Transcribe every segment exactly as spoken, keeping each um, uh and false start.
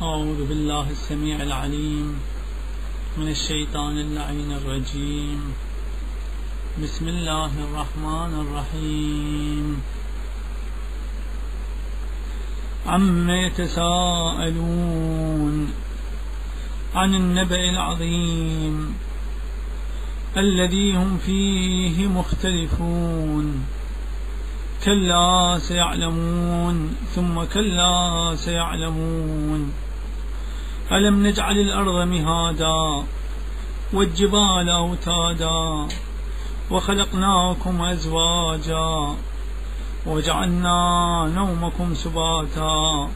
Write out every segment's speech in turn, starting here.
أعوذ بالله السميع العليم من الشيطان اللعين الرجيم. بسم الله الرحمن الرحيم. عما يتساءلون عن النبأ العظيم الذي هم فيه مختلفون. كلا سيعلمون ثم كلا سيعلمون. ألم نجعل الأرض مهادا والجبال أوتادا وخلقناكم أزواجا وجعلنا نومكم سباتا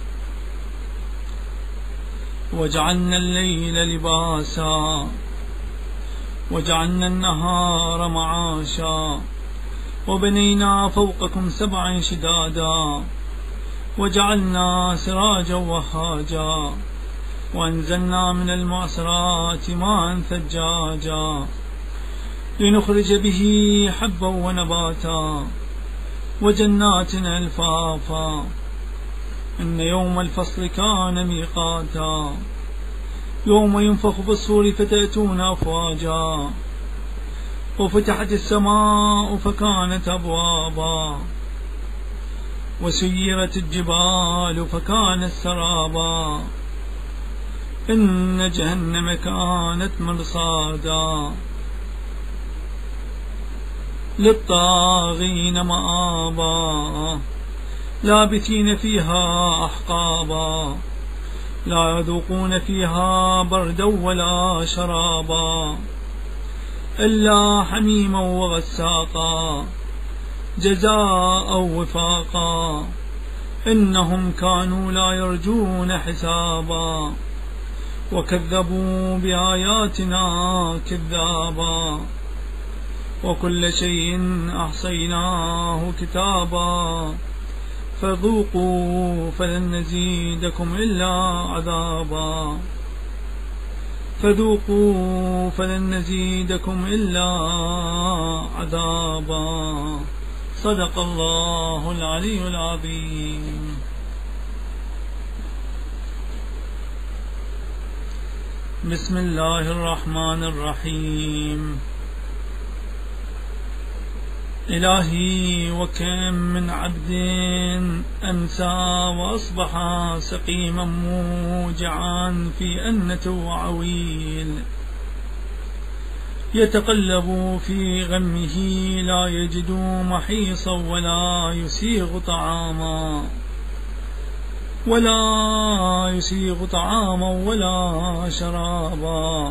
وجعلنا الليل لباسا وجعلنا النهار معاشا وبنينا فوقكم سبعا شدادا وجعلنا سراجا وهاجا وأنزلنا من المعصرات ماء ثجاجا لنخرج به حبا ونباتا وجنات ألفافا إن يوم الفصل كان ميقاتا يوم ينفخ بالصور فتأتون أفواجا وفتحت السماء فكانت أبوابا وسيرت الجبال فكانت سرابا إن جهنم كانت مرصادا للطاغين مآبا لابثين فيها أحقابا لا يذوقون فيها بردا ولا شرابا إلا حميما وغساقا جزاء وفاقا إنهم كانوا لا يرجون حسابا وكذبوا بآياتنا كذابا وكل شيء أحصيناه كتابا فذوقوا فلن نزيدكم إلا عذابا فذوقوا فلن نزيدكم إلا عذابا. صدق الله العلي العظيم. بسم الله الرحمن الرحيم. إلهي وكم من عبد أمسى وأصبح سقيما موجعا في أنة وعويل يتقلب في غمه لا يجد محيصا ولا يسيغ طعاما ولا يسيغ طعاما ولا شرابا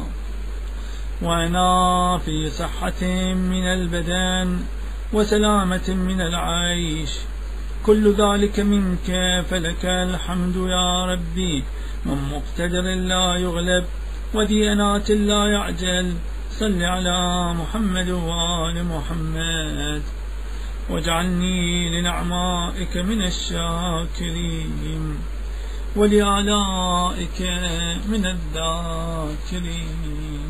وأنا في صحة من البدن وسلامة من العيش كل ذلك منك فلك الحمد يا ربي. من مقتدر لا يغلب وديانات لا يعجل. صل على محمد وآل محمد واجعلني لنعمائك من الشاكرين ولآلائك من الذاكرين.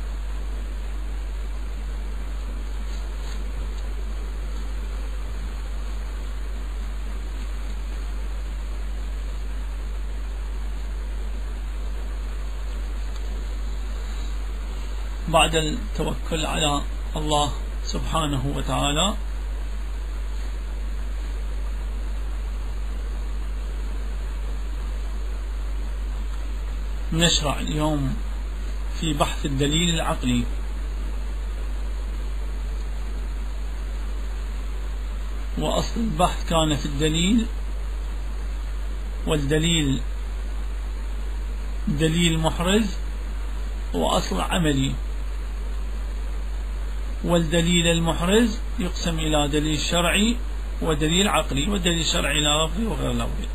بعد التوكل على الله سبحانه وتعالى نشرع اليوم في بحث الدليل العقلي. وأصل البحث كان في الدليل، والدليل دليل محرز وأصل عملي، والدليل المحرز يقسم إلى دليل شرعي ودليل عقلي، والدليل الشرعي لا لفظي وغير لفظي.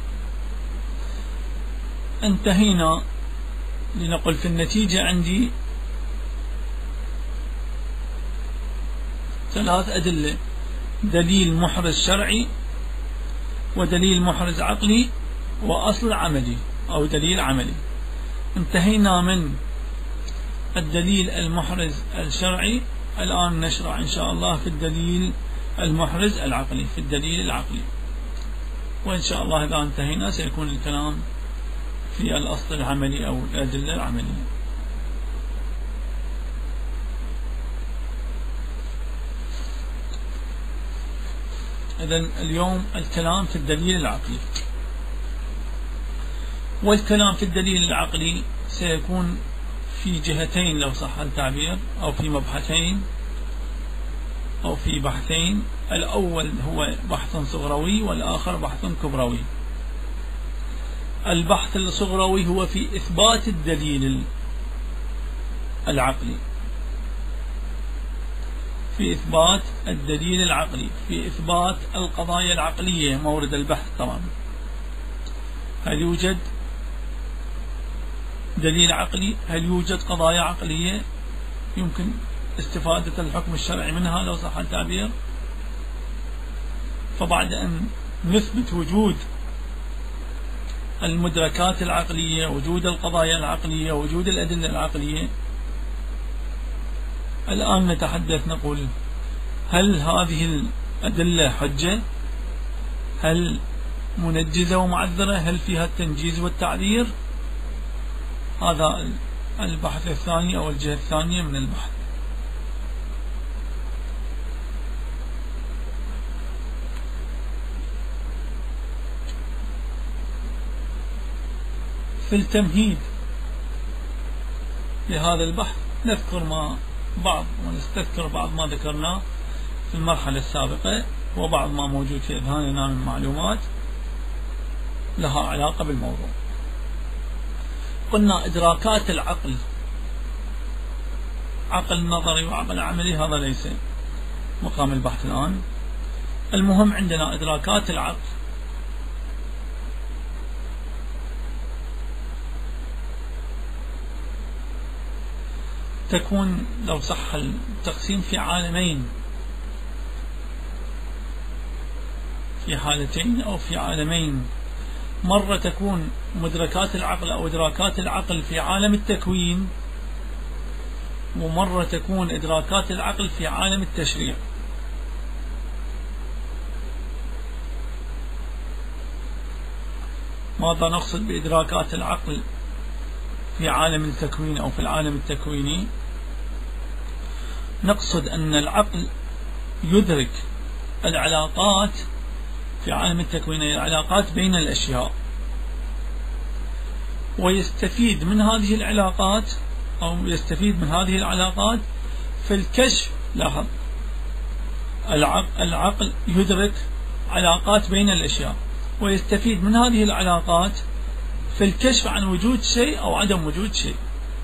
انتهينا لنقل في النتيجة عندي ثلاث أدلة: دليل محرز شرعي ودليل محرز عقلي وأصل عملي أو دليل عملي. انتهينا من الدليل المحرز الشرعي، الآن نشرع إن شاء الله في الدليل المحرز العقلي، في الدليل العقلي. وإن شاء الله إذا انتهينا سيكون الكلام في الأصل العملي أو الأدلة العملية. إذن اليوم الكلام في الدليل العقلي، والكلام في الدليل العقلي سيكون في جهتين لو صح التعبير، أو في مبحثين أو في بحثين. الأول هو بحث صغروي والآخر بحث كبروي. البحث الصغروي هو في إثبات الدليل العقلي، في إثبات الدليل العقلي، في إثبات القضايا العقلية مورد البحث. طبعا هل يوجد دليل عقلي؟ هل يوجد قضايا عقلية يمكن استفادة الحكم الشرعي منها لو صح التعبير؟ فبعد أن نثبت وجود المدركات العقلية، وجود القضايا العقلية، وجود الأدلة العقلية، الآن نتحدث نقول هل هذه الأدلة حجة؟ هل منجزة ومعذرة؟ هل فيها التنجيز والتعذير؟ هذا البحث الثاني أو الجهة الثانية من البحث. في التمهيد لهذا البحث نذكر ما بعض ونستذكر بعض ما ذكرناه في المرحلة السابقة، وبعض ما موجود في أذهاننا من معلومات لها علاقة بالموضوع. قلنا إدراكات العقل، عقل نظري وعقل عملي، هذا ليس مقام البحث الآن. المهم عندنا إدراكات العقل تكون لو صح التقسيم في عالمين، في حالتين أو في عالمين. مرة تكون مدركات العقل أو إدراكات العقل في عالم التكوين، ومرة تكون إدراكات العقل في عالم التشريع. ماذا نقصد بإدراكات العقل في عالم التكوين أو في العالم التكويني؟ نقصد أن العقل يدرك العلاقات في عالم التكوين، العلاقات بين الأشياء، ويستفيد من هذه العلاقات أو يستفيد من هذه العلاقات في الكشف. لاحظ، العقل يدرك علاقات بين الأشياء ويستفيد من هذه العلاقات في الكشف عن وجود شيء أو عدم وجود شيء.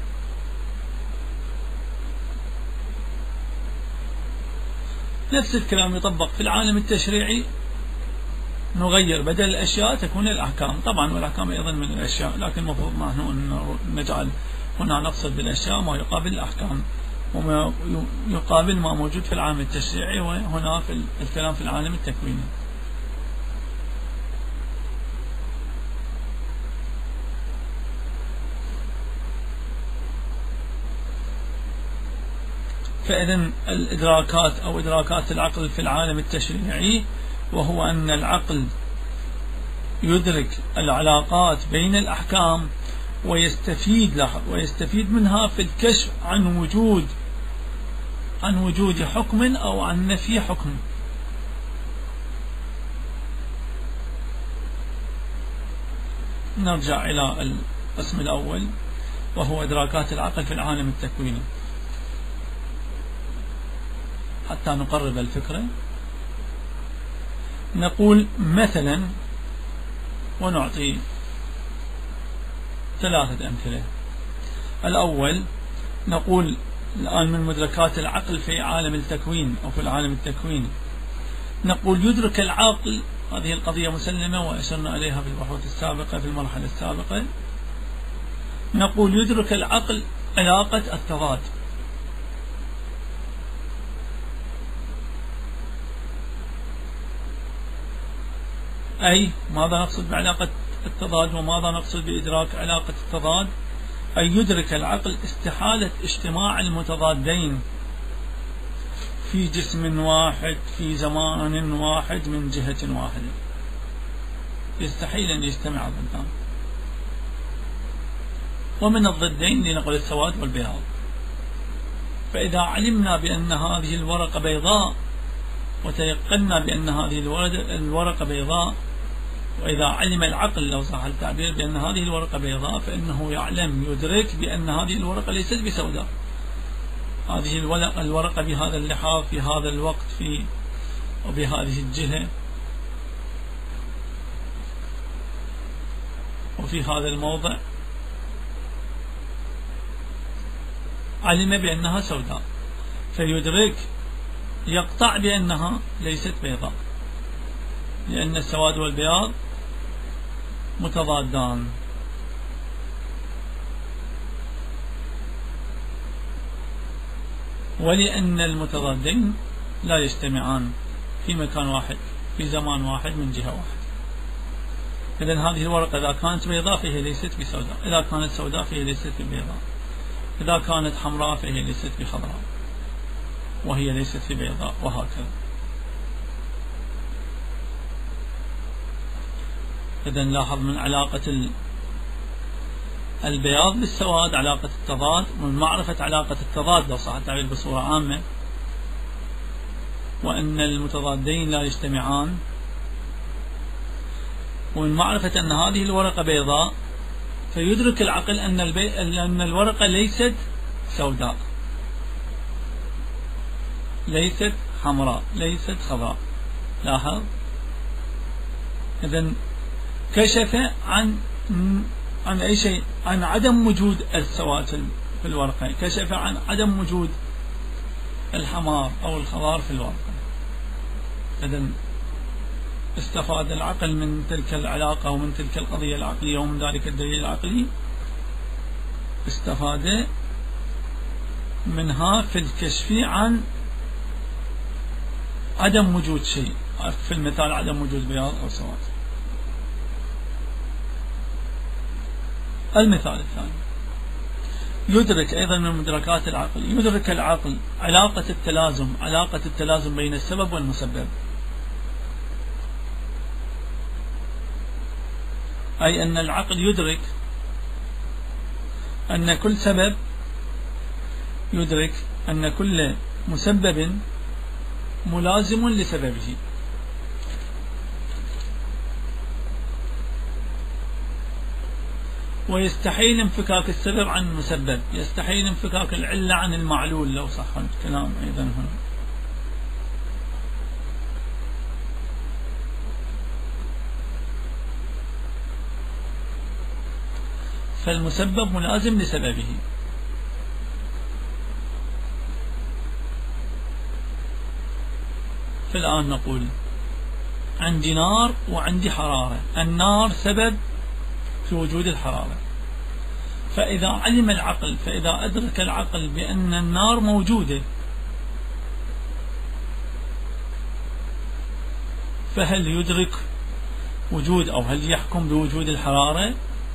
نفس الكلام يطبق في العالم التشريعي، نغير بدل الأشياء تكون الأحكام. طبعا والأحكام أيضا من الأشياء، لكن المفروض نحن أن نجعل هنا نقصد بالأشياء ما يقابل الأحكام، وما يقابل ما موجود في العالم التشريعي، وهنا في الكلام في العالم التكويني. فإذن الإدراكات أو إدراكات العقل في العالم التشريعي، وهو أن العقل يدرك العلاقات بين الأحكام ويستفيد لاحظ ويستفيد منها في الكشف عن وجود عن وجود حكم أو عن نفي حكم. نرجع إلى القسم الأول وهو إدراكات العقل في العالم التكويني حتى نقرب الفكرة. نقول مثلا، ونعطي ثلاثة أمثلة. الأول نقول الآن من مدركات العقل في عالم التكوين أو في العالم التكويني، نقول يدرك العقل، هذه القضية مسلمة وأشرنا عليها في البحوث السابقة في المرحلة السابقة، نقول يدرك العقل علاقة التضاد. أي ماذا نقصد بعلاقة التضاد وماذا نقصد بإدراك علاقة التضاد؟ أي يدرك العقل استحالة اجتماع المتضادين في جسم واحد في زمان واحد من جهة واحدة، يستحيل أن يجتمع ضدان. ومن الضدين لنقل السواد والبياض. فإذا علمنا بأن هذه الورقة بيضاء وتيقنا بأن هذه الورقة بيضاء، وإذا علم العقل لو صح التعبير بأن هذه الورقة بيضاء، فإنه يعلم يدرك بأن هذه الورقة ليست بسوداء. هذه الورقة بهذا اللحاظ في هذا الوقت في وبهذه الجهة وفي هذا الموضع علم بأنها سوداء، فيدرك يقطع بأنها ليست بيضاء، لأن السواد والبياض متضادان. ولأن المتضادين لا يجتمعان في مكان واحد في زمان واحد من جهة واحدة. إذن هذه الورقة إذا كانت بيضاء فهي ليست بسوداء، إذا كانت سوداء فهي ليست ببيضاء، إذا كانت حمراء فهي ليست بخضراء، وهي ليست ببيضاء، وهكذا. إذن لاحظ من علاقة البياض بالسواد علاقة التضاد، ومن معرفة علاقة التضاد لو صح التعبير بصورة عامة، وأن المتضادين لا يجتمعان، ومن معرفة أن هذه الورقة بيضاء، فيدرك العقل أن, البي... أن الورقة ليست سوداء، ليست حمراء، ليست خضراء. لاحظ، إذن كشف عن عن أي شيء، عن عدم وجود السواد في الورقة، كشف عن عدم وجود الحمار أو الخضار في الورقة. إذن استفاد العقل من تلك العلاقة ومن تلك القضية العقلية ومن ذلك الدليل العقلي، استفاد منها في الكشف عن عدم وجود شيء، في المثال عدم وجود بياض أو سواد. المثال الثاني، يدرك أيضا من مدركات العقل، يدرك العقل علاقة التلازم، علاقة التلازم بين السبب والمسبب، أي أن العقل يدرك أن كل سبب، يدرك أن كل مسبب ملازم لسببه، ويستحيل انفكاك السبب عن المسبب، يستحيل انفكاك العلة عن المعلول لو صح الكلام أيضا هنا. فالمسبب ملازم لسببه. فالآن نقول عندي نار وعندي حرارة، النار سبب في وجود الحرارة، فإذا علم العقل، فإذا أدرك العقل بأن النار موجودة، فهل يدرك وجود أو هل يحكم بوجود الحرارة؟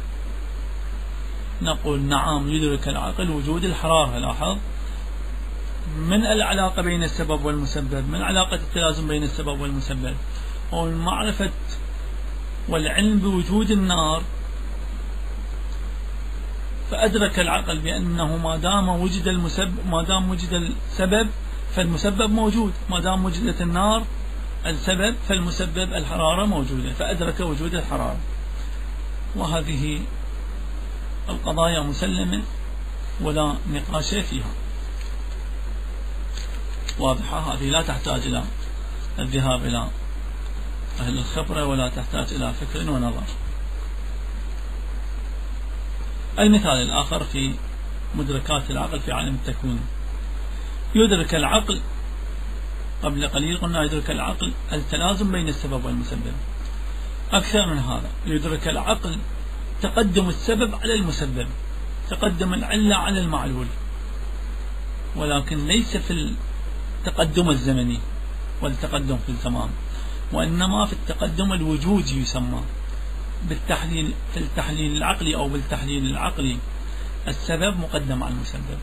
نقول نعم، يدرك العقل وجود الحرارة. لاحظ من العلاقة بين السبب والمسبب، من علاقة التلازم بين السبب والمسبب، ومن معرفة والعلم بوجود النار، فأدرك العقل بأنه ما دام وجد المسبب، ما دام وجد السبب فالمسبب موجود، ما دام وجدت النار السبب فالمسبب الحرارة موجودة، فأدرك وجود الحرارة. وهذه القضايا مسلمة ولا نقاش فيها، واضحة. هذه لا تحتاج إلى الذهاب إلى أهل الخبرة ولا تحتاج إلى فكر ونظر. المثال الآخر في مدركات العقل في عالم التكوين، يدرك العقل، قبل قليل قلنا يدرك العقل التلازم بين السبب والمسبب، أكثر من هذا، يدرك العقل تقدم السبب على المسبب، تقدم العلة على المعلول، ولكن ليس في التقدم الزمني والتقدم في الزمان، وإنما في التقدم الوجودي يسمى بالتحليل، في التحليل العقلي أو بالتحليل العقلي السبب مقدم على المسبب،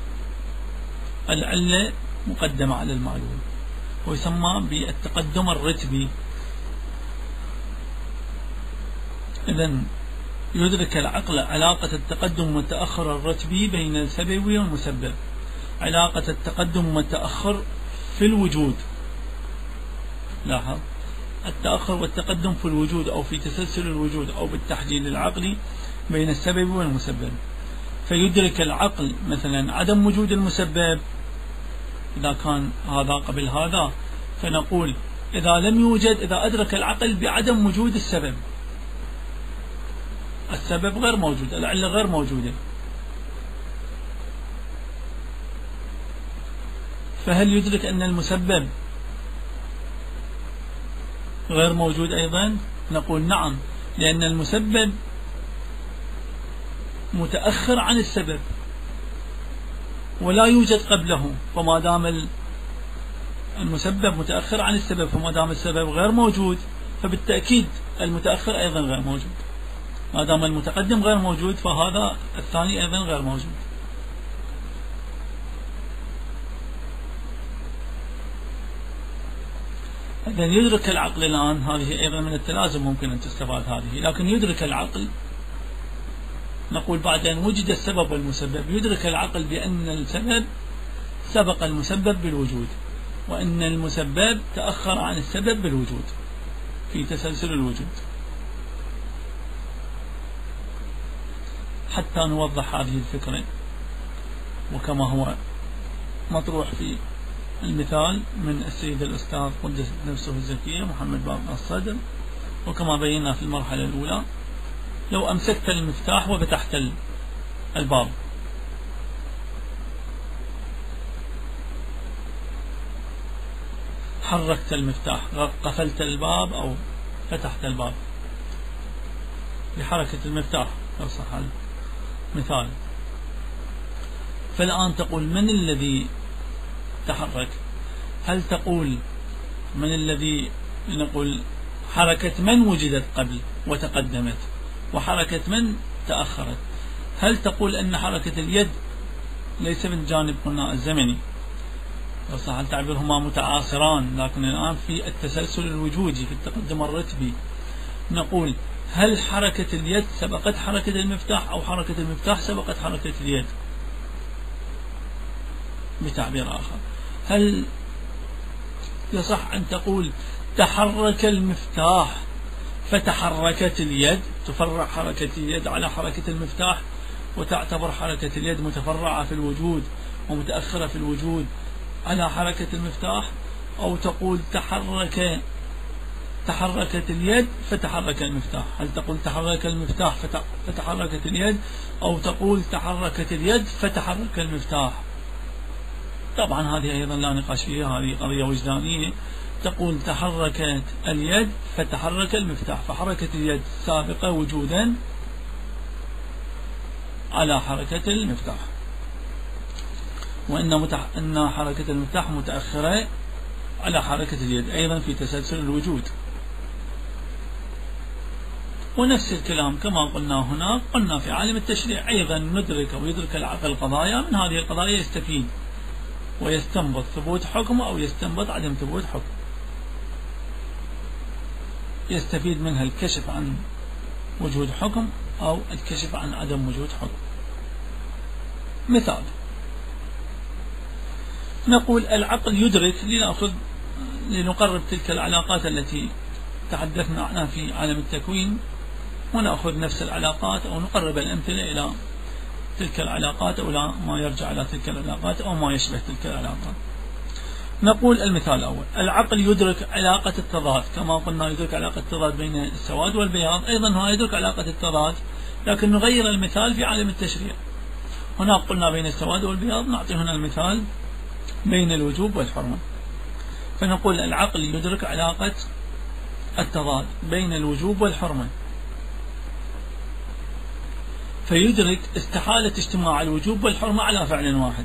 العلة مقدمة على المعلول، ويسمى بالتقدم الرتبي. إذن يدرك العقل علاقة التقدم والتأخر الرتبي بين السبب والمسبب. علاقة التقدم والتأخر في الوجود، لاحظ، التأخر والتقدم في الوجود أو في تسلسل الوجود أو بالتحليل العقلي بين السبب والمسبب. فيدرك العقل مثلا عدم وجود المسبب إذا كان هذا قبل هذا، فنقول إذا لم يوجد، إذا أدرك العقل بعدم وجود السبب، السبب غير موجود، العلة غير موجودة، فهل يدرك أن المسبب غير موجود أيضا؟ نقول نعم، لأن المسبب متأخر عن السبب ولا يوجد قبله، فما دام المسبب متأخر عن السبب، فما دام السبب غير موجود فبالتأكيد المتأخر أيضا غير موجود. ما دام المتقدم غير موجود فهذا الثاني أيضا غير موجود. إذا يدرك العقل الآن، هذه أيضا من التلازم ممكن أن تستفاد هذه، لكن يدرك العقل، نقول بعد أن وجد السبب والمسبب يدرك العقل بأن السبب سبق المسبب بالوجود، وأن المسبب تأخر عن السبب بالوجود في تسلسل الوجود. حتى نوضح هذه الفكرة وكما هو مطروح في المثال من السيد الأستاذ قدس نفسه الزكية محمد باب الصدر، وكما بينا في المرحلة الأولى، لو أمسكت المفتاح وفتحت الباب، حركت المفتاح، قفلت الباب أو فتحت الباب بحركة المفتاح لو صح المثال، فالآن تقول من الذي تحرك؟ هل تقول من الذي، نقول حركة من وجدت قبل وتقدمت وحركة من تأخرت؟ هل تقول أن حركة اليد ليس من جانب قلنا الزمني، لو صح التعبير هما متعاصران، لكن الآن في التسلسل الوجودي في التقدم الرتبي، نقول هل حركة اليد سبقت حركة المفتاح أو حركة المفتاح سبقت حركة اليد؟ بتعبير آخر، هل يصح أن تقول تحرك المفتاح فتحركت اليد، تفرع حركة اليد على حركة المفتاح وتعتبر حركة اليد متفرعة في الوجود ومتأخرة في الوجود على حركة المفتاح؟ أو تقول تحرك تحركت اليد فتحرك المفتاح؟ هل تقول تحرك المفتاح فتحركت اليد، أو تقول تحركت اليد فتحرك المفتاح؟ طبعا هذه أيضا لا نقاش فيها، هذه قضية وجدانية. تقول تحركت اليد فتحرك المفتاح، فحركة اليد سابقة وجودا على حركة المفتاح، وإن متح... أن حركة المفتاح متأخرة على حركة اليد أيضا في تسلسل الوجود. ونفس الكلام كما قلنا هنا، قلنا في عالم التشريع أيضا ندرك ويدرك العقل قضايا، من هذه القضايا يستفيد ويستنبط ثبوت حكم أو يستنبط عدم ثبوت حكم، يستفيد منها الكشف عن وجود حكم أو الكشف عن عدم وجود حكم. مثال، نقول العقل يدرك، لنأخذ لنقرب تلك العلاقات التي تحدثنا عنها في عالم التكوين، ونأخذ نفس العلاقات أو نقرب الأمثلة إلى تلك العلاقات أو لا ما يرجع إلى تلك العلاقات أو ما يشبه تلك العلاقات. نقول المثال الأول، العقل يدرك علاقة التضاد، كما قلنا يدرك علاقة التضاد بين السواد والبياض، أيضا هو يدرك علاقة التضاد، لكن نغير المثال في عالم التشريع. هنا قلنا بين السواد والبياض، نعطي هنا المثال بين الوجوب والحرمة، فنقول العقل يدرك علاقة التضاد بين الوجوب والحرمة، فيدرك استحالة اجتماع الوجوب والحرمة على فعل واحد،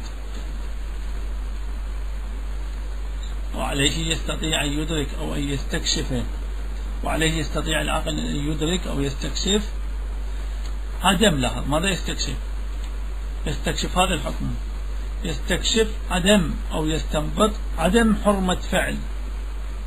وعليه يستطيع أن يدرك أو أن يستكشف، وعليه يستطيع العقل أن يدرك أو يستكشف عدم، لاحظ ماذا يستكشف؟ يستكشف هذا الحكم، يستكشف عدم أو يستنبط عدم حرمة فعل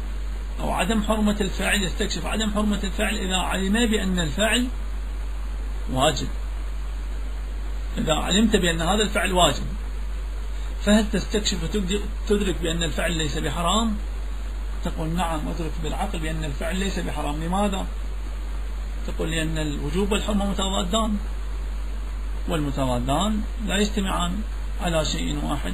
أو عدم حرمة الفاعل، يستكشف عدم حرمة الفعل إذا علم بأن الفاعل واجب. إذا علمت بأن هذا الفعل واجب، فهل تستكشف وتدرك بأن الفعل ليس بحرام؟ تقول نعم أدرك بالعقل بأن الفعل ليس بحرام. لماذا؟ تقول لأن الوجوب والحرمة متضادان، والمتضادان لا يجتمعان على شيء واحد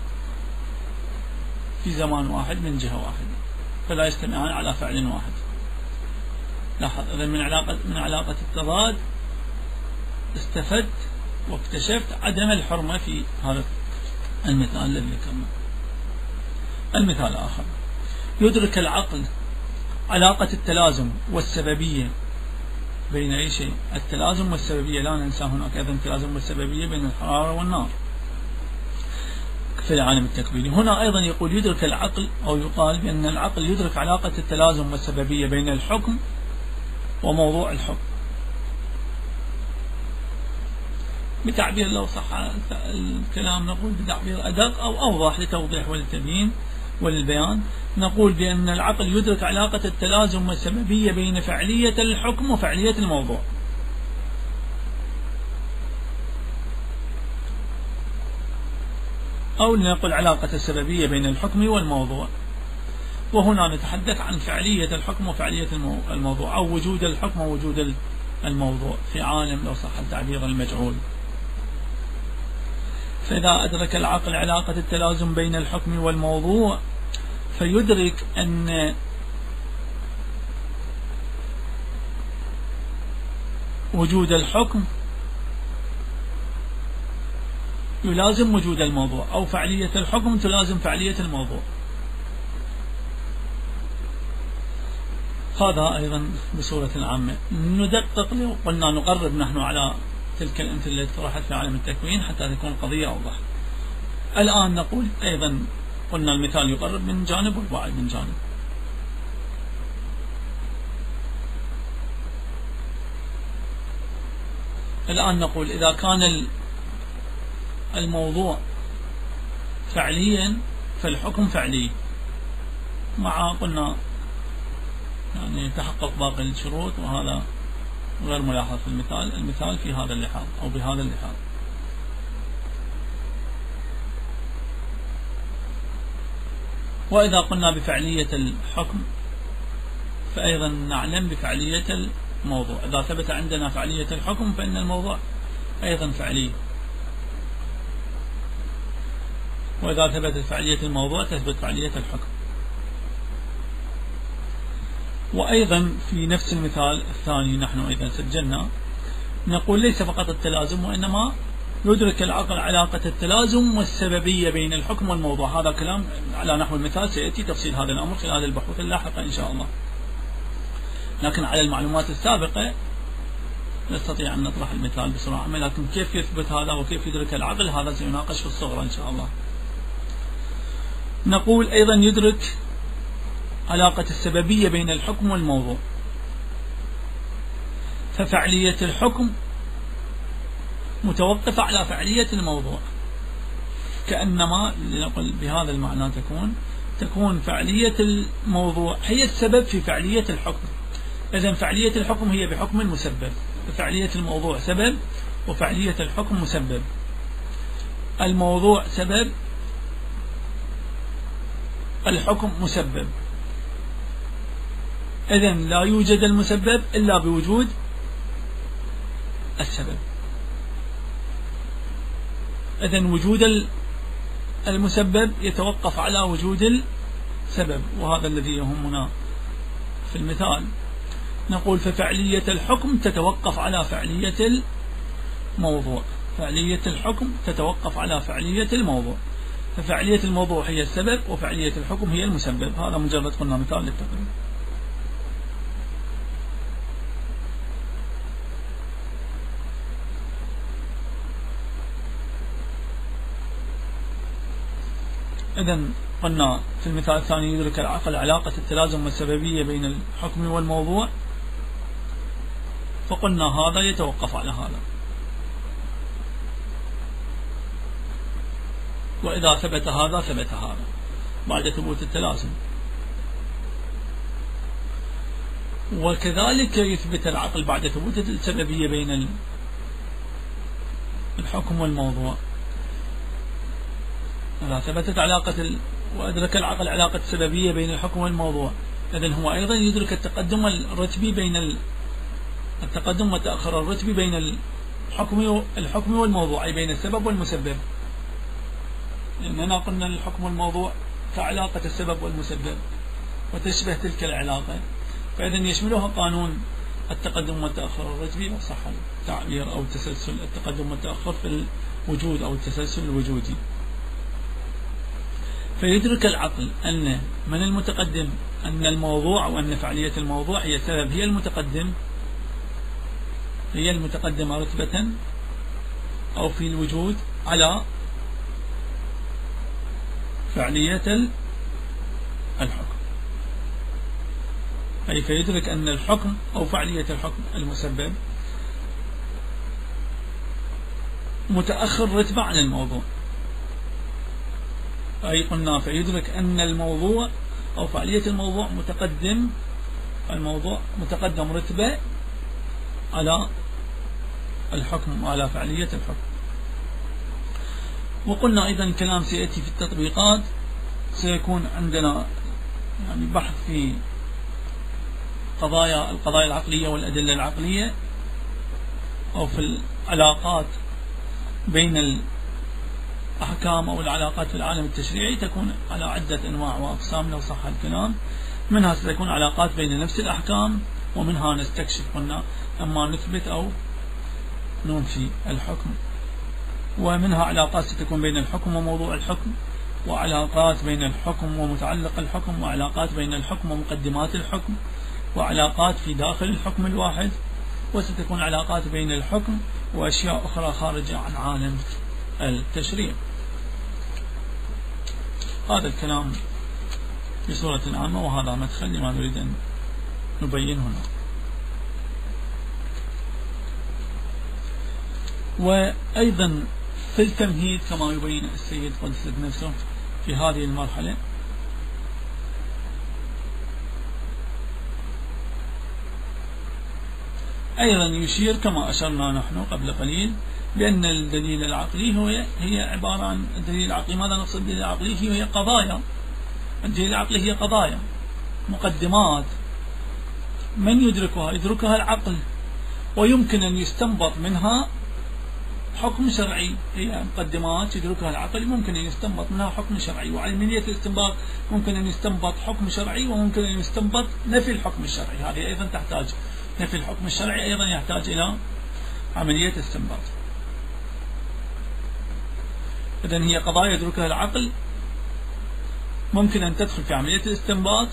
في زمان واحد من جهة واحدة، فلا يجتمعان على فعل واحد. لاحظ، إذا من علاقة من علاقة التضاد استفدت واكتشفت عدم الحرمة في هذا المثال الذي ذكرناه. المثال الآخر: يدرك العقل علاقة التلازم والسببية بين أي شيء. التلازم والسببية لا ننسى، هناك أيضا التلازم والسببية بين الحرارة والنار في العالم التكويني. هنا أيضا يقول يدرك العقل، أو يقال بأن العقل يدرك علاقة التلازم والسببية بين الحكم وموضوع الحكم. بتعبير لو صح الكلام نقول بتعبير أدق أو أوضح لتوضيح وللتبيين وللبيان، نقول بأن العقل يدرك علاقة التلازم والسببية بين فعلية الحكم وفعلية الموضوع. أو لنقل علاقة السببية بين الحكم والموضوع، وهنا نتحدث عن فعلية الحكم وفعلية الموضوع، أو وجود الحكم ووجود الموضوع في عالم لو صح التعبير المجعول. فإذا أدرك العقل علاقة التلازم بين الحكم والموضوع، فيدرك أن وجود الحكم يلازم وجود الموضوع، أو فعلية الحكم تلازم فعلية الموضوع. هذا أيضا بصورة عامة. ندقق لو قلنا نقرب نحن على تلك الأمثلة التي طرحت في عالم التكوين حتى تكون القضية أوضح. الآن نقول أيضا قلنا المثال يقرب من جانب والبعد من جانب. الآن نقول إذا كان الموضوع فعليا فالحكم فعلي، مع قلنا يعني تحقق باقي الشروط، وهذا غير ملاحظ في المثال. المثال في هذا اللحاظ أو بهذا اللحاظ. وإذا قلنا بفعلية الحكم فأيضا نعلم بفعلية الموضوع. إذا ثبت عندنا فعلية الحكم فإن الموضوع أيضا فعلي، وإذا ثبتت فعلية الموضوع تثبت فعلية الحكم. وأيضا في نفس المثال الثاني نحن أيضا سجلنا نقول ليس فقط التلازم، وإنما يدرك العقل علاقة التلازم والسببية بين الحكم والموضوع. هذا كلام على نحو المثال، سيأتي تفصيل هذا الأمر خلال البحوث اللاحقة إن شاء الله، لكن على المعلومات السابقة نستطيع أن نطرح المثال بسرعة عامة. لكن كيف يثبت هذا وكيف يدرك العقل هذا سيناقش في الصغرى إن شاء الله. نقول أيضا يدرك علاقة السببية بين الحكم والموضوع، ففعلية الحكم متوقفة على فعلية الموضوع، كأنما لنقل بهذا المعنى تكون تكون فعلية الموضوع هي السبب في فعلية الحكم. إذن فعلية الحكم هي بحكم مسبب، ففعلية الموضوع سبب وفعلية الحكم مسبب. الموضوع سبب، الحكم مسبب. إذن لا يوجد المسبب إلا بوجود السبب. إذن وجود المسبب يتوقف على وجود السبب، وهذا الذي يهمنا في المثال. نقول ففعلية الحكم تتوقف على فعلية الموضوع، فعلية الحكم تتوقف على فعلية الموضوع، ففعلية الموضوع هي السبب وفعلية الحكم هي المسبب. هذا مجرد قلنا مثال للتقريب. إذن قلنا في المثال الثاني يدرك العقل علاقة التلازم والسببية بين الحكم والموضوع، فقلنا هذا يتوقف على هذا. وإذا ثبت هذا ثبت هذا بعد ثبوت التلازم. وكذلك يثبت العقل بعد ثبوت السببية بين الحكم والموضوع. إذا ثبتت علاقة ال... وأدرك العقل علاقة السببية بين الحكم والموضوع، إذن هو أيضا يدرك التقدم الرتبي بين ال... التقدم والتأخر الرتبي بين الحكم الحكم والموضوع، أي بين السبب والمسبب، لأننا قلنا الحكم والموضوع كعلاقة السبب والمسبب وتشبه تلك العلاقة، فإذن يشملها قانون التقدم والتأخر الرتبي وصح التعبير أو التسلسل التقدم والتأخر في الوجود أو التسلسل الوجودي. فيدرك العقل أن من المتقدم أن الموضوع أو أن فعالية الموضوع هي سبب هي المتقدم هي المتقدمة رتبة أو في الوجود على فعالية الحكم، أي فيدرك أن الحكم أو فعالية الحكم المسبب متأخر رتبة عن الموضوع، أي قلنا فيدرك أن الموضوع أو فعالية الموضوع متقدم الموضوع متقدم رتبة على الحكم وعلى فعالية الحكم. وقلنا أيضا الكلام سيأتي في التطبيقات، سيكون عندنا يعني بحث في قضايا القضايا العقلية والأدلة العقلية، أو في العلاقات بين الأحكام أو العلاقات في العالم التشريعي، تكون على عدة أنواع وأقسام لو صح الكلام. منها ستكون علاقات بين نفس الأحكام، ومنها نستكشف قلنا أما نثبت أو ننفي الحكم، ومنها علاقات ستكون بين الحكم وموضوع الحكم، وعلاقات بين الحكم ومتعلق الحكم، وعلاقات بين الحكم ومقدمات الحكم، وعلاقات في داخل الحكم الواحد، وستكون علاقات بين الحكم وأشياء أخرى خارجة عن عالم التشريع. هذا الكلام بصورة عامة، وهذا مدخل لما نريد أن نبين هنا. وأيضا في التمهيد كما يبين السيد قدس نفسه في هذه المرحلة، أيضا يشير كما أشرنا نحن قبل قليل بأن الدليل العقلي هو هي عبارة عن الدليل العقلي. ماذا نقصد بالدليل العقلي؟ هي قضايا. الدليل العقلي هي قضايا مقدمات من يدركها؟ يدركها العقل، ويمكن أن يستنبط منها حكم شرعي. هي مقدمات يدركها العقل، ممكن أن يستنبط منها حكم شرعي، وعلمية الاستنباط ممكن أن يستنبط حكم شرعي، وممكن أن يستنبط نفي الحكم الشرعي. هذه أيضا تحتاج نفي الحكم الشرعي، أيضا يحتاج إلى عملية استنباط. إذن هي قضايا يدركها العقل، ممكن أن تدخل في عملية الاستنباط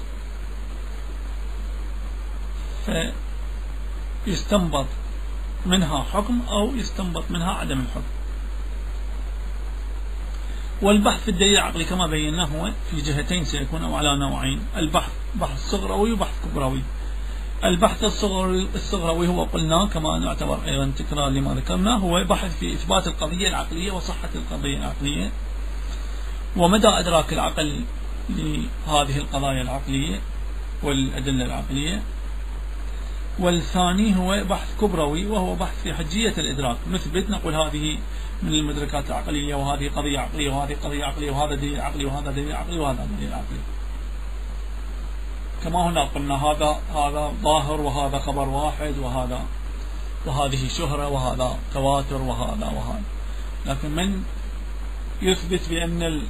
فيستنبط منها حكم أو يستنبط منها عدم الحكم. والبحث في الدليل العقلي كما بيناه هو في جهتين سيكون، أو على نوعين: البحث بحث صغروي وبحث كبروي. البحث الصغروي الصغروي هو قلنا كما نعتبر أيضا تكرار لما ذكرنا، هو بحث في إثبات القضية العقلية وصحة القضية العقلية ومدى إدراك العقل لهذه القضايا العقلية والأدلة العقلية. والثاني هو بحث كبروي، وهو بحث في حجية الإدراك، نثبت نقول هذه من المدركات العقلية، وهذه قضية عقلية، وهذه قضية عقلية، وهذا دليل عقلي، وهذا دليل عقلي، وهذا دليل عقلي. كما هنا قلنا هذا هذا ظاهر، وهذا خبر واحد، وهذا وهذه شهرة، وهذا تواتر، وهذا وهذا. لكن من يثبت بأن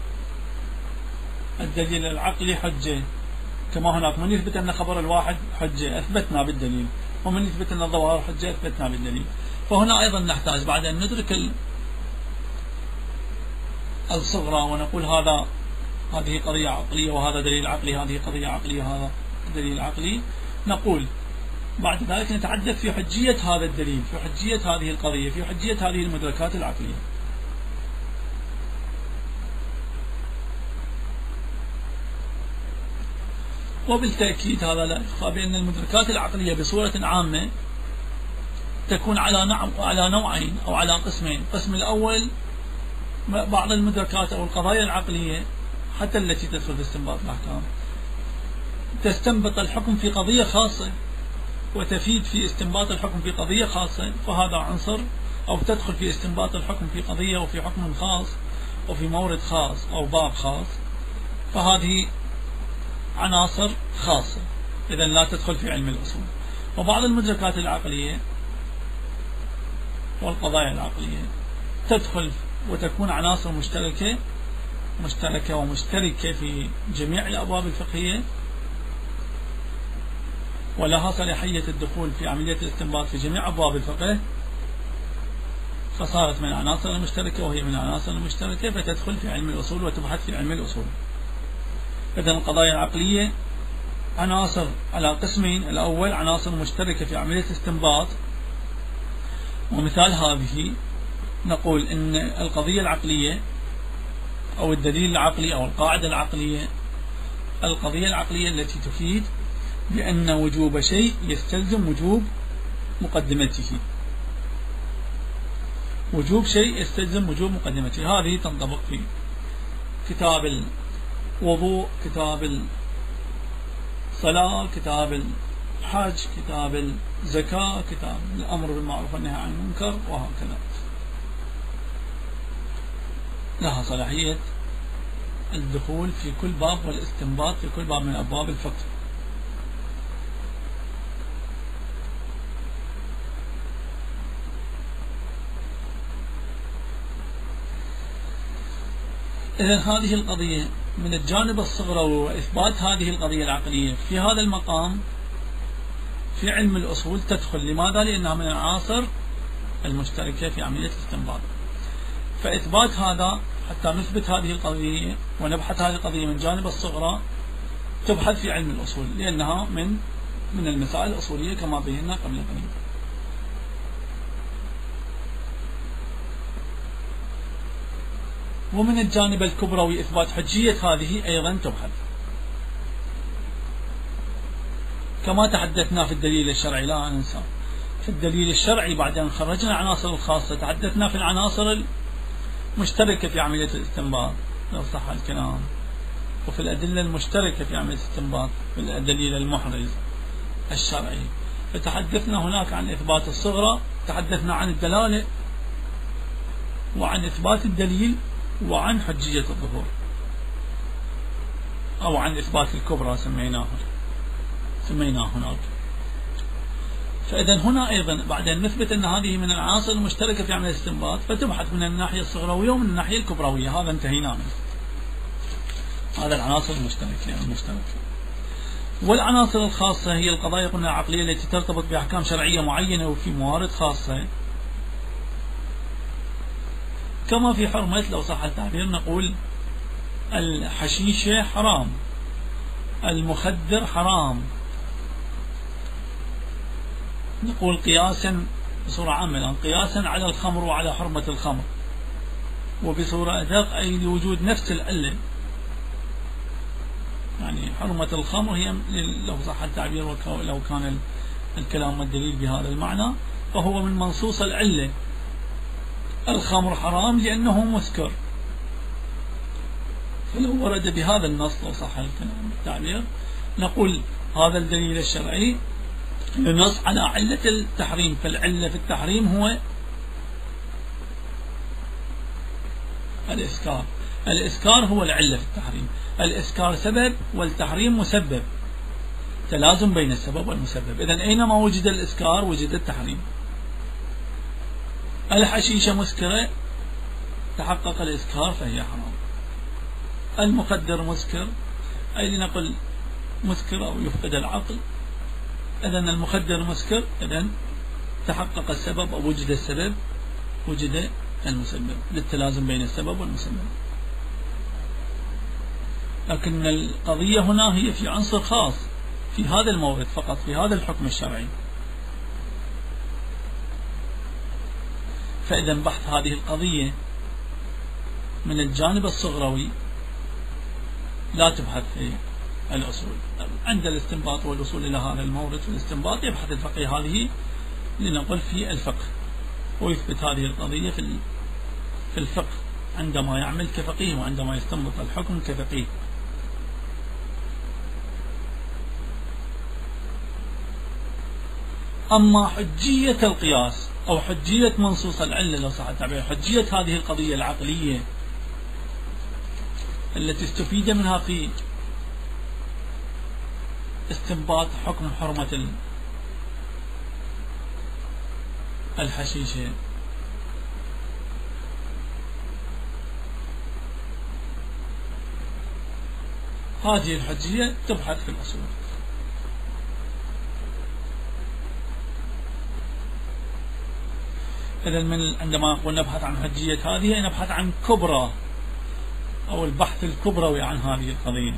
الدليل العقلي حجة، كما هناك من يثبت أن خبر الواحد حجة أثبتنا بالدليل، ومن يثبت أن الظواهر حجة أثبتنا بالدليل. فهنا أيضا نحتاج بعد أن ندرك الصغرى ونقول هذا هذه قضية عقلية، وهذا دليل عقلي، هذه قضية عقلية، وهذا دليل عقلي، نقول بعد ذلك نتحدث في حجية هذا الدليل، في حجية هذه القضية، في حجية هذه المدركات العقلية. وبالتأكيد هذا لا يخفى بأن المدركات العقلية بصورة عامة تكون على نوع على نوعين أو على قسمين. القسم الأول بعض المدركات أو القضايا العقلية حتى التي تدخل في استنباط الأحكام تستنبط الحكم في قضية خاصة وتفيد في استنباط الحكم في قضية خاصة، فهذا عنصر أو تدخل في استنباط الحكم في قضية وفي حكم خاص وفي مورد خاص أو باب خاص، فهذه عناصر خاصة، إذن لا تدخل في علم الأصول. وبعض المدركات العقلية والقضايا العقلية تدخل وتكون عناصر مشتركة مشتركة ومشتركة في جميع الأبواب الفقهية، ولها صلاحية الدخول في عملية الاستنباط في جميع أبواب الفقه، فصارت من العناصر المشتركة وهي من العناصر المشتركة فتدخل في علم الأصول وتبحث في علم الأصول. إذن القضايا العقلية عناصر على قسمين: الأول عناصر مشتركة في عملية الاستنباط، ومثال هذه نقول إن القضية العقلية أو الدليل العقلي أو القاعدة العقلية، القضية العقلية التي تفيد بأن وجوب شيء يستلزم وجوب مقدمته، وجوب شيء يستلزم وجوب مقدمته. هذه تنطبق في كتاب الوضوء، كتاب الصلاة، كتاب الحج، كتاب الزكاة، كتاب الأمر بالمعروف والنهي عن المنكر، وهكذا لها صلاحية الدخول في كل باب والاستنباط في كل باب من أبواب الفقه. إذن هذه القضية من الجانب الصغروي وإثبات هذه القضية العقلية في هذا المقام في علم الأصول تدخل. لماذا؟ لأنها من العناصر المشتركة في عملية الاستنباط. فإثبات هذا حتى نثبت هذه القضية ونبحث هذه القضية من جانب الصغرى تبحث في علم الأصول، لأنها من من المسائل الأصولية كما بينا قبل قليل. ومن الجانب الكبروي إثبات حجية هذه أيضا تبحث، كما تحدثنا في الدليل الشرعي. لا ننسى في الدليل الشرعي بعد أن خرجنا العناصر الخاصة تحدثنا في العناصر المشتركة في عملية الاستنباط لو صح الكلام، وفي الأدلة المشتركة في عملية الاستنباط في الدليل المحرز الشرعي. فتحدثنا هناك عن إثبات الصغرى، تحدثنا عن الدلالة وعن إثبات الدليل وعن حجية الظهور، أو عن إثبات الكبرى سميناه سميناه هناك. فإذا هنا أيضا بعد أن نثبت أن هذه من العناصر المشتركة في عملية الاستنباط فتبحث من الناحية الصغروية ومن الناحية الكبروية. هذا انتهينا منه، هذا العناصر المشتركة المشتركة. والعناصر الخاصة هي القضايا قلنا العقلية التي ترتبط بأحكام شرعية معينة وفي موارد خاصة، كما في حرمة لو صح التعبير نقول الحشيشة حرام، المخدر حرام، نقول قياسا بصورة عامة قياسا على الخمر وعلى حرمة الخمر، وبصورة أدق أي لوجود نفس العلة. يعني حرمة الخمر هي لو صح التعبير لو كان الكلام والدليل بهذا المعنى فهو من منصوص العلة. الخمر حرام لأنه مسكر، فلو ورد بهذا النص لو صح الكلام التعبير نقول هذا الدليل الشرعي ينص على علة التحريم، فالعلة في التحريم هو الإسكار. الإسكار هو العلة في التحريم، الإسكار سبب والتحريم مسبب، تلازم بين السبب والمسبب. إذن أينما وجد الإسكار وجد التحريم. الحشيشة مسكرة تحقق الإسكار فهي حرام. المخدر مسكر أي لنقل مسكر أو يفقد العقل، إذن المخدر مسكر، إذن تحقق السبب أو وجد السبب وجد المسبب للتلازم بين السبب والمسبب. لكن القضية هنا هي في عنصر خاص في هذا المورد فقط، في هذا الحكم الشرعي. فإذا بحث هذه القضية من الجانب الصغروي لا تبحث في الأصول. عند الاستنباط والوصول إلى هذا المورد في الاستنباط يبحث الفقيه هذه لنقل في الفقه ويثبت هذه القضية في في الفقه عندما يعمل كفقيه وعندما يستنبط الحكم كفقيه. أما حجية القياس أو حجية منصوص العلة لو صح التعبير، حجية هذه القضية العقلية التي استفيد منها في استنباط حكم حرمة الحشيشة. هذه الحجية تبحث في الأصول. إذن من عندما نقول نبحث عن حجية هذه نبحث عن كبرى أو البحث الكبروي عن هذه القضية،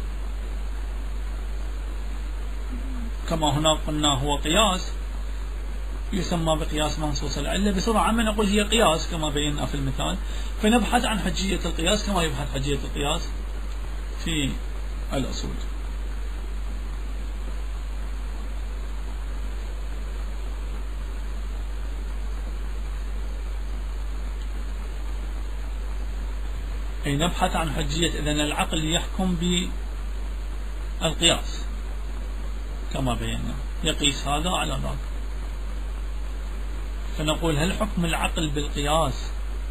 كما هنا قلنا هو قياس يسمى بقياس منصوص العلة، بصورة عامة نقول هي قياس كما بينا في المثال، فنبحث عن حجية القياس كما يبحث حجية القياس في الأصول. أي نبحث عن حجية إذن العقل يحكم بالقياس كما بينا، يقيس هذا على ذاك، فنقول هل حكم العقل بالقياس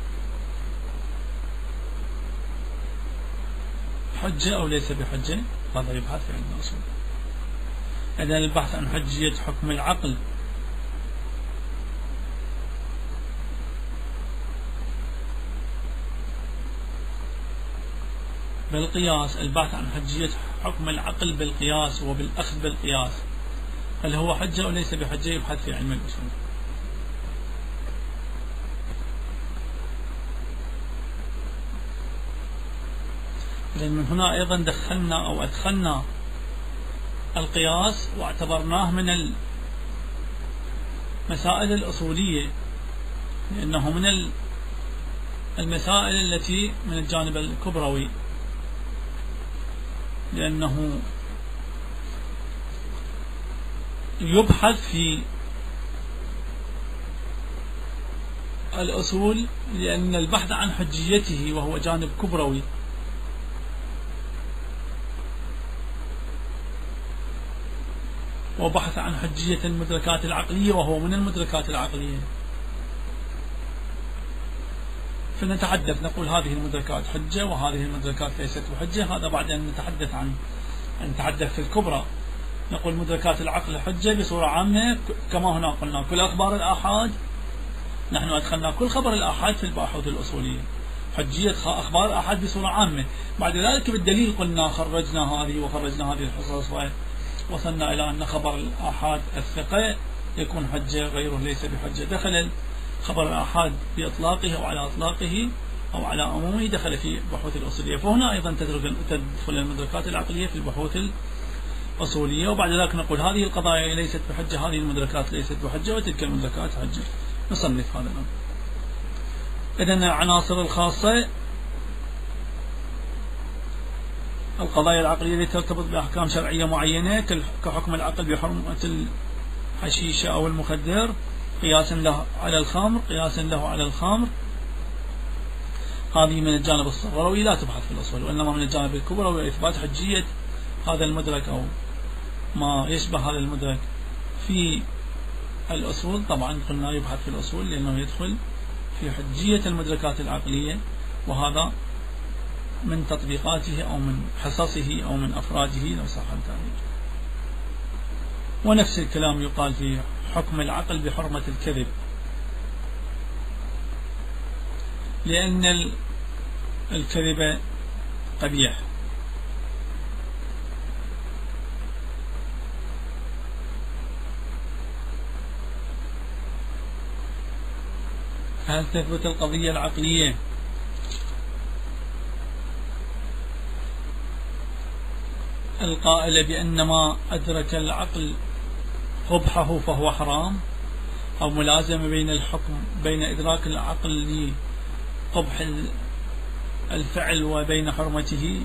حجة أو ليس بحجة؟ هذا يبحث في علم الأصول. إذن البحث عن حجية حكم العقل بالقياس، البحث عن حجية حكم العقل بالقياس وبالأخذ بالقياس، هل هو حجة أو ليس بحجة؟ يبحث في علم الأصول. لأن من هنا أيضا دخلنا أو أدخلنا القياس واعتبرناه من المسائل الأصولية، لأنه من المسائل التي من الجانب الكبروي، لأنه يبحث في الأصول، لأن البحث عن حجيته وهو جانب كبروي، وبحث عن حجية المدركات العقلية وهو من المدركات العقلية، فنتحدث نقول هذه المدركات حجة وهذه المدركات ليست بحجة. هذا بعد أن نتحدث عن أن نتحدث في الكبرى نقول مدركات العقل حجة بصورة عامة، كما هنا قلنا كل أخبار الآحاد، نحن أدخلنا كل خبر الآحاد في الباحوث الأصولية، حجية أخبار الآحاد بصورة عامة. بعد ذلك بالدليل قلنا خرجنا هذه وخرجنا هذه الحصص ووصلنا إلى أن خبر الآحاد الثقة يكون حجة، غيره ليس بحجة. دخل خبر الآحاد بإطلاقه أو على إطلاقه أو على عمومه دخل في البحوث الأصولية، فهنا أيضا تدخل المدركات العقلية في البحوث الأصولية. وبعد ذلك نقول هذه القضايا ليست بحجة، هذه المدركات ليست بحجة، وتلك المدركات حجة. نصنف هذا الأمر. إذن العناصر الخاصة القضايا العقلية التي ترتبط بأحكام شرعية معينة كحكم العقل بحرمة الحشيشة أو المخدر قياسا له على الخمر قياسا له على الخمر، هذه من الجانب الصغروي لا تبحث في الأصول، وإنما من الجانب الكبروي إثبات حجية هذا المدرك أو ما يشبه هذا المدرك في الأصول. طبعا قلنا يبحث في الأصول لأنه يدخل في حجية المدركات العقلية، وهذا من تطبيقاته أو من حصصه أو من أفراده لو صح التعبير. ونفس الكلام يقال في حكم العقل بحرمة الكذب، لأن الكذب قبيح، هل تثبت القضية العقلية القائلة بأن ما أدرك العقل قبحه فهو حرام، أو ملازمة بين الحكم بين إدراك العقل لقبح الفعل وبين حرمته؟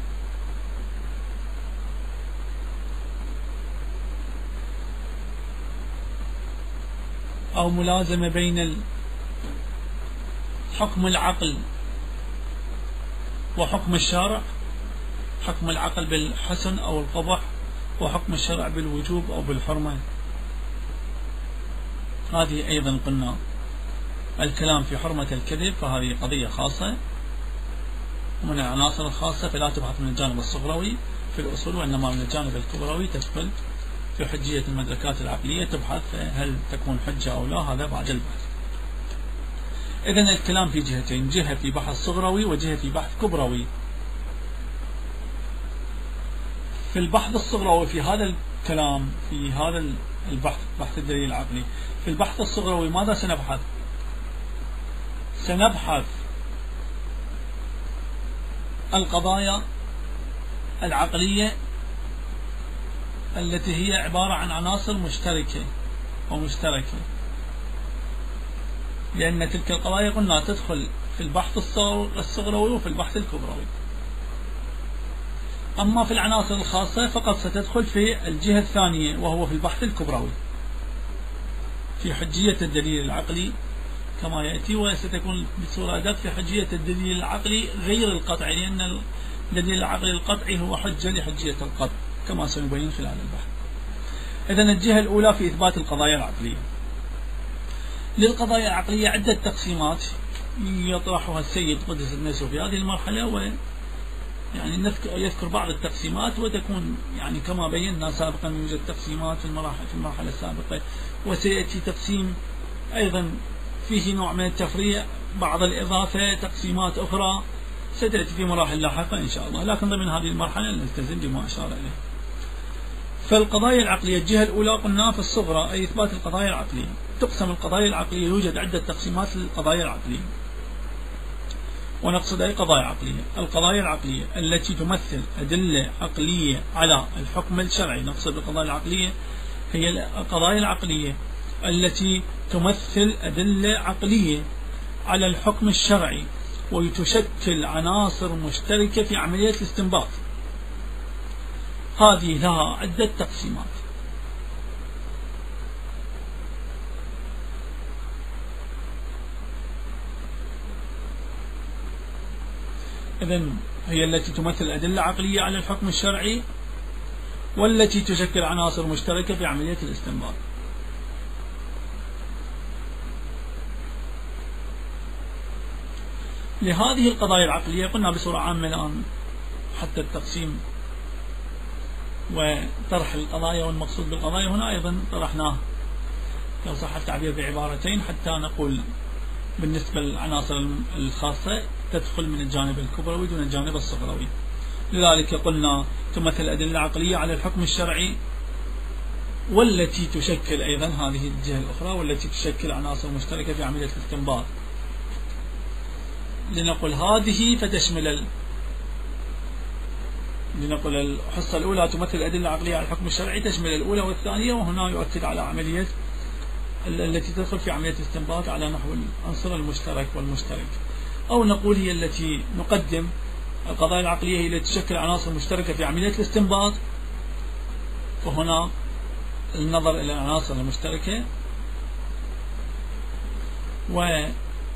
أو ملازمة بين حكم العقل وحكم الشرع، حكم العقل بالحسن أو القبح وحكم الشرع بالوجوب أو بالحرمة. هذه أيضا قلنا الكلام في حرمة الكذب، فهذه قضية خاصة ومن العناصر الخاصة، فلا تبحث من الجانب الصغروي في الأصول وإنما من الجانب الكبروي. تدخل في حجية المدركات العقلية، تبحث هل تكون حجة أو لا، هذا بعد البحث. إذن الكلام في جهتين، جهة في بحث صغروي وجهة في بحث كبروي. في البحث الصغروي في هذا الكلام، في هذا البحث، بحث الدليل العقلي، في البحث الصغروي ماذا سنبحث؟ سنبحث القضايا العقلية التي هي عبارة عن عناصر مشتركة ومشتركة، لأن تلك القضايا قلنا تدخل في البحث الصغروي وفي البحث الكبروي. أما في العناصر الخاصة فقط ستدخل في الجهة الثانية وهو في البحث الكبروي في حجية الدليل العقلي كما يأتي، وستكون بصورة أدق في حجية الدليل العقلي غير القطعي، لأن الدليل العقلي القطعي هو حجة لحجية القطع كما سنبين خلال البحث. إذن الجهة الأولى في إثبات القضايا العقلية. للقضايا العقلية عدة تقسيمات يطرحها السيد قدس النسو في هذه المرحلة، و يعني يذكر بعض التقسيمات، وتكون يعني كما بينا سابقا يوجد تقسيمات في المراحل في المرحلة السابقة، وسيأتي تقسيم أيضا فيه نوع من التفريع، بعض الإضافة، تقسيمات أخرى ستأتي في مراحل لاحقة إن شاء الله، لكن ضمن هذه المرحلة نلتزم بما أشار إليه. فالقضايا العقلية الجهة الأولى قلنا في الصغرى أي إثبات القضايا العقلية. تقسم القضايا العقلية، يوجد عدة تقسيمات للقضايا العقلية، ونقصد أي قضايا عقلية. القضايا العقلية التي تمثل أدلة عقلية على الحكم الشرعي، نقصد بالقضايا العقلية هي القضايا العقلية التي تمثل أدلة عقلية على الحكم الشرعي وتشكل عناصر مشتركة في عملية الاستنباط. هذه لها عدة تقسيمات. إذن هي التي تمثل أدلة عقلية على الحكم الشرعي والتي تشكل عناصر مشتركة في عملية الاستنباط. لهذه القضايا العقلية قلنا بصورة عامة الآن حتى التقسيم وطرح القضايا والمقصود بالقضايا هنا أيضا طرحناه لو صح التعبير بعبارتين، حتى نقول بالنسبة للعناصر الخاصة تدخل من الجانب الكبروي دون الجانب الصغروي. لذلك قلنا تمثل أدلة عقلية على الحكم الشرعي والتي تشكل أيضا هذه الجهة الأخرى والتي تشكل عناصر مشتركة في عملية الاستنباط. لنقل هذه فتشمل ال... لنقل الحصة الأولى تمثل أدلة عقلية على الحكم الشرعي تشمل الأولى والثانية، وهنا يؤكد على عملية التي تدخل في عملية الاستنباط على نحو العنصر المشترك والمشترك، أو نقول هي التي نقدم القضايا العقلية هي التي تشكل عناصر مشتركة في عملية الاستنباط، وهنا النظر إلى العناصر المشتركة، و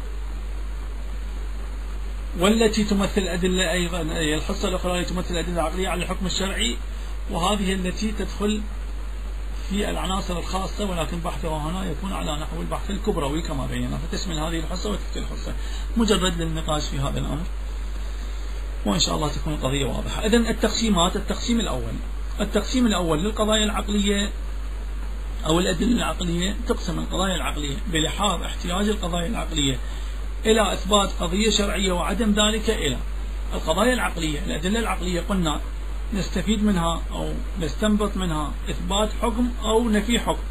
والتي تمثل أدلة أيضا الحصة الأخرى التي تمثل أدلة عقلية على الحكم الشرعي، وهذه التي تدخل في العناصر الخاصة ولكن بحثها هنا يكون على نحو البحث الكبروي كما بينا، فتشمل هذه الحصة وتلك الحصة، مجرد للنقاش في هذا الأمر وإن شاء الله تكون القضية واضحة. إذن التقسيمات، التقسيم الأول التقسيم الأول للقضايا العقلية أو الأدلة العقلية. تقسم القضايا العقلية بلحاظ احتياج القضايا العقلية إلى إثبات قضية شرعية وعدم ذلك إلى القضايا العقلية. الأدلة العقلية قلنا نستفيد منها أو نستنبط منها إثبات حكم أو نفي حكم،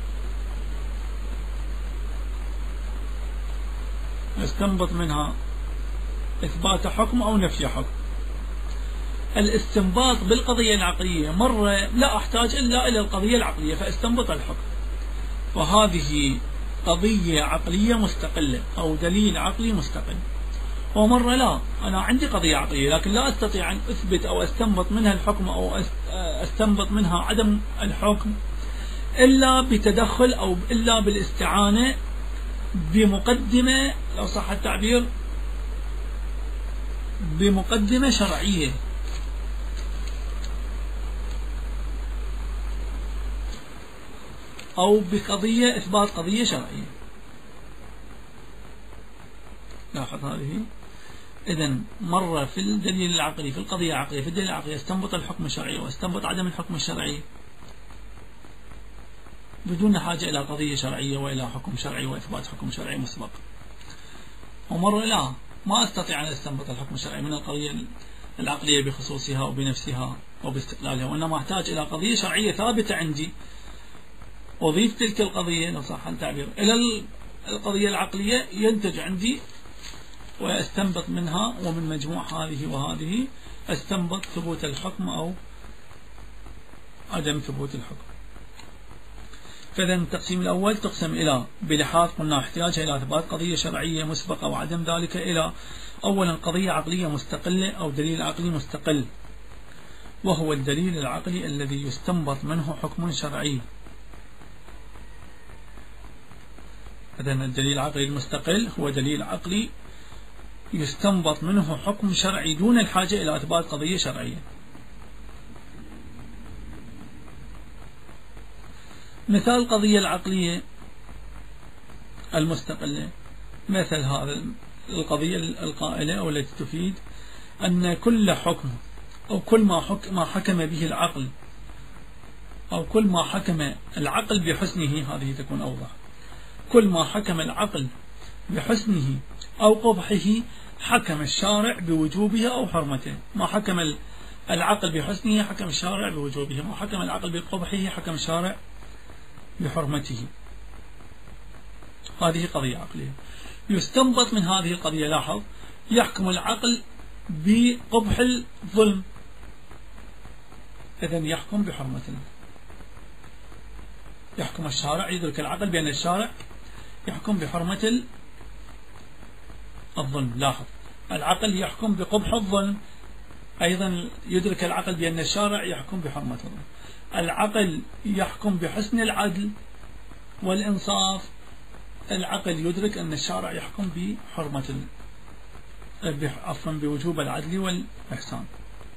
نستنبط منها إثبات حكم أو نفي حكم. الاستنباط بالقضية العقلية مرة لا أحتاج إلا إلى القضية العقلية فاستنبط الحكم، وهذه قضية عقلية مستقلة أو دليل عقلي مستقل. ومرة لا، أنا عندي قضية عقلية لكن لا أستطيع أن أثبت أو أستنبط منها الحكم أو أستنبط منها عدم الحكم إلا بتدخل أو إلا بالاستعانة بمقدمة لو صح التعبير بمقدمة شرعية. أو بقضية إثبات قضية شرعية. لاحظ هذه. إذن مرة في الدليل العقلي، في القضية العقلية، في الدليل العقلي استنبط الحكم الشرعي واستنبط عدم الحكم الشرعي بدون حاجة إلى قضية شرعية وإلى حكم شرعي وإثبات حكم شرعي مسبق. ومرة لا، ما أستطيع أن أستنبط الحكم الشرعي من القضية العقلية بخصوصها وبنفسها وباستقلالها، وإنما أحتاج إلى قضية شرعية ثابتة عندي، أضيف تلك القضية لو صح التعبير إلى القضية العقلية، ينتج عندي وأستنبط منها، ومن مجموع هذه وهذه أستنبط ثبوت الحكم أو عدم ثبوت الحكم. فإذا التقسيم الأول تقسم إلى بلحاظ قلنا احتياجها إلى إثبات قضية شرعية مسبقة وعدم ذلك، إلى أولا قضية عقلية مستقلة أو دليل عقلي مستقل، وهو الدليل العقلي الذي يستنبط منه حكم شرعي. إذا الدليل العقلي المستقل هو دليل عقلي يستنبط منه حكم شرعي دون الحاجة إلى إثبات قضية شرعية. مثال القضية العقلية المستقلة مثل هذا القضية القائلة أو التي تفيد أن كل حكم أو كل ما حكم, ما حكم به العقل أو كل ما حكم العقل بحسنه، هذه تكون أوضح، كل ما حكم العقل بحسنه أو قبحه حكم الشارع بوجوبه أو حرمته. ما حكم العقل بحسنه حكم الشارع بوجوبه، ما حكم العقل بقبحه حكم الشارع بحرمته. هذه قضية عقلية يستنبط من هذه القضية. لاحظ، يحكم العقل بقبح الظلم، إذن يحكم بحرمة الله. يحكم الشارع، يدرك العقل بأن الشارع يحكم بحرمة الظلم. لاحظ، العقل يحكم بقبح الظلم، أيضا يدرك العقل بأن الشارع يحكم بحرمة الظلم. العقل يحكم بحسن العدل والإنصاف، العقل يدرك أن الشارع يحكم بحرمة عفوا بوجوب العدل والإحسان.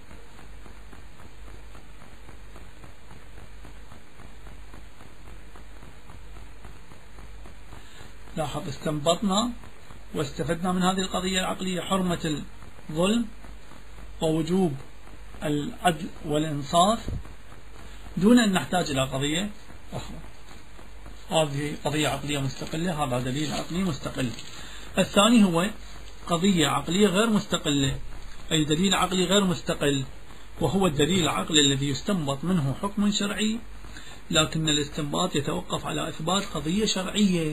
لاحظ، استنبطنا واستفدنا من هذه القضية العقلية حرمة الظلم ووجوب العدل والإنصاف دون أن نحتاج إلى قضية أخرى. هذه قضية عقلية مستقلة، هذا دليل عقلي مستقل. الثاني هو قضية عقلية غير مستقلة، أي دليل عقلي غير مستقل، وهو الدليل العقلي الذي يستنبط منه حكم شرعي، لكن الاستنباط يتوقف على إثبات قضية شرعية.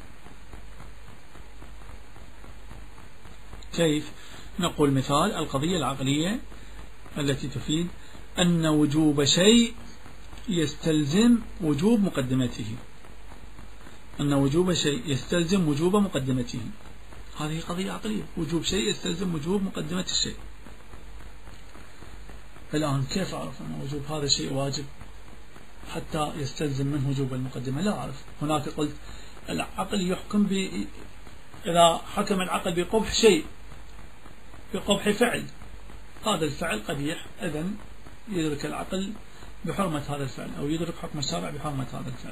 كيف؟ نقول مثال القضية العقلية التي تفيد أن وجوب شيء يستلزم وجوب مقدمته، أن وجوب شيء يستلزم وجوب مقدمته. هذه قضية عقلية، وجوب شيء يستلزم وجوب مقدمة الشيء. الآن كيف أعرف أن وجوب هذا الشيء واجب حتى يستلزم منه وجوب المقدمة؟ لا أعرف. هناك قلت العقل يحكم ب... إذا حكم العقل بقبح شيء، بقبح فعل، هذا الفعل قبيح، إذن يدرك العقل بحرمة هذا الفعل، أو يدرك حكم الشارع بحرمة هذا الفعل.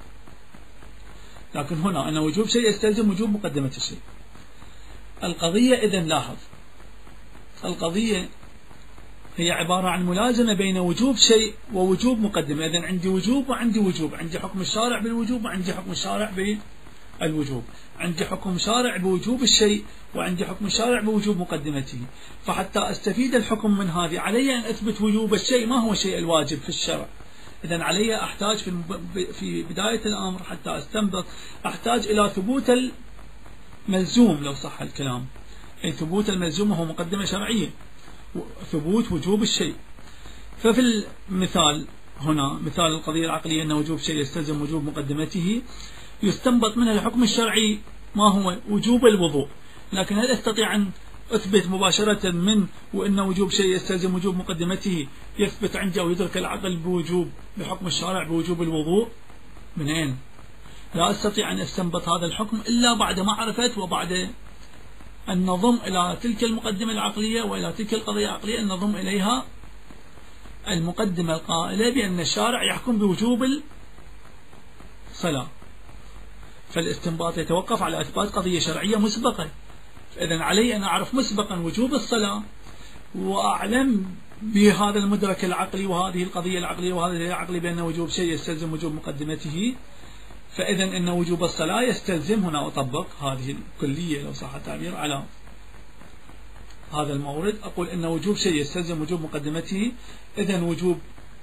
لكن هنا أن وجوب شيء يستلزم وجوب مقدمة الشيء. القضية إذن لاحظ، القضية هي عبارة عن ملازمة بين وجوب شيء ووجوب مقدمة. إذن عندي وجوب وعندي وجوب، عندي حكم الشارع بالوجوب وعندي حكم الشارع بالوجوب، عندي حكم شارع بوجوب الشيء وعندي حكم شارع بوجوب مقدمته. فحتى أستفيد الحكم من هذه علي أن أثبت وجوب الشيء، ما هو الشيء الواجب في الشرع. إذن علي أحتاج في في بداية الأمر حتى أستنبط أحتاج إلى ثبوت الملزوم لو صح الكلام، أي ثبوت الملزوم هو مقدمة شرعية، ثبوت وجوب الشيء. ففي المثال هنا مثال القضية العقلية أن وجوب شيء يستلزم وجوب مقدمته، يستنبط منها الحكم الشرعي ما هو وجوب الوضوء. لكن هل أستطيع أن أثبت مباشرة من وأن وجوب شيء يستلزم وجوب مقدمته يثبت عندي أو يدرك العقل بوجوب بحكم الشارع بوجوب الوضوء؟ منين؟ لا أستطيع أن أستنبط هذا الحكم إلا بعد معرفة وبعد أن نضم إلى تلك المقدمة العقلية وإلى تلك القضية العقلية أن نضم إليها المقدمة القائلة بأن الشارع يحكم بوجوب صلاة، فالاستنباط يتوقف على إثبات قضية شرعية مسبقة. إذن علي أن أعرف مسبقا وجوب الصلاة، وأعلم بهذا المدرك العقلي وهذه القضية العقلية وهذا الدليل العقلي بأن وجوب شيء يستلزم وجوب مقدمته. فإذا أن وجوب الصلاة يستلزم، هنا أطبق هذه الكلية لو صح التعبير على هذا المورد، أقول أن وجوب شيء يستلزم وجوب مقدمته. إذن وجوب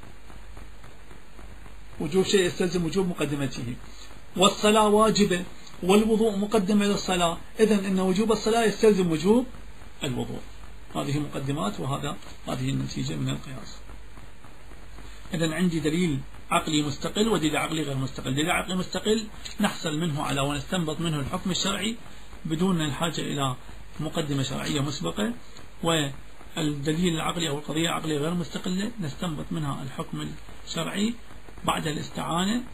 وجوب شيء يستلزم وجوب مقدمته، والصلاة واجبة والوضوء مقدمة للصلاة، إذن أن وجوب الصلاة يستلزم وجوب الوضوء. هذه مقدمات وهذا هذه النتيجة من القياس. إذن عندي دليل عقلي مستقل ودليل عقلي غير مستقل. دليل عقلي مستقل نحصل منه على ونستنبط منه الحكم الشرعي بدون الحاجة إلى مقدمة شرعية مسبقة، والدليل العقلي أو القضية العقلية غير مستقلة نستنبط منها الحكم الشرعي بعد الاستعانة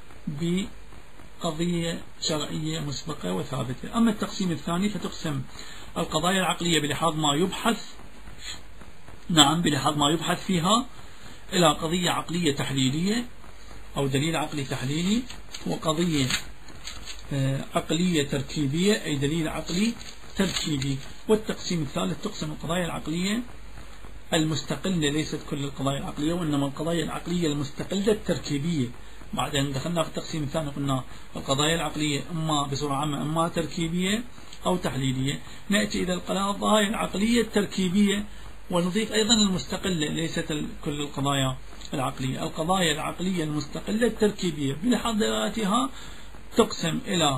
بقضية شرعية مسبقة وثابتة. أما التقسيم الثاني فتقسم القضايا العقلية بلحاظ ما يبحث نعم بلحاظ ما يبحث فيها إلى قضية عقلية تحليلية أو دليل عقلي تحليلي، وقضية عقلية تركيبية أي دليل عقلي تركيبي. والتقسيم الثالث تقسم القضايا العقلية المستقلة، ليست كل القضايا العقلية وإنما القضايا العقلية المستقلة التركيبية. بعدين دخلنا في التقسيم الثاني قلنا القضايا العقلية إما بصورة عامة إما تركيبية أو تحليلية. نأتي إلى القضايا العقلية التركيبية ونضيف أيضا المستقلة، ليست كل القضايا العقلية. القضايا العقلية المستقلة التركيبية بلحاظ دلالاتها تقسم إلى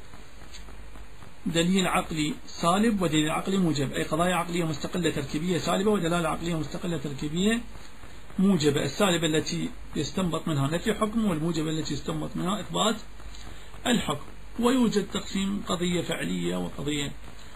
دليل عقلي سالب ودليل عقلي موجب، أي قضايا عقلية مستقلة تركيبية سالبة ودلالة عقلية مستقلة تركيبية موجبة. السالبة التي يستنبط منها نفي حكم، والموجبة التي يستنبط منها إثبات الحكم. ويوجد تقسيم قضية فعلية وقضية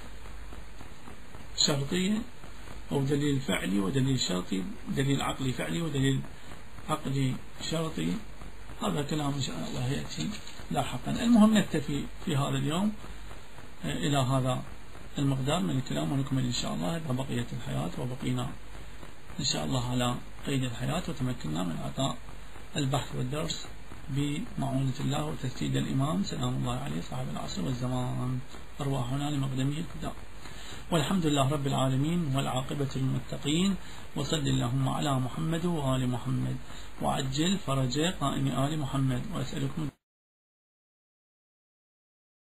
شرطية أو دليل فعلي ودليل شرطي، دليل عقلي فعلي ودليل عقلي شرطي. هذا كلام إن شاء الله يأتي لاحقا. المهم نكتفي في هذا اليوم إلى هذا المقدار من الكلام، ونكمل إن شاء الله إذا بقية الحياة وبقينا إن شاء الله على قيد الحياة وتمكننا من أعطاء البحث والدرس بمعونة الله وتسديد الإمام سلام الله عليه صاحب العصر والزمان، أرواحنا لمقدمه الفداء. والحمد لله رب العالمين والعاقبة للمتقين، وصل اللهم على محمد وآل محمد وعجل فرج قائم آل محمد. وأسألكم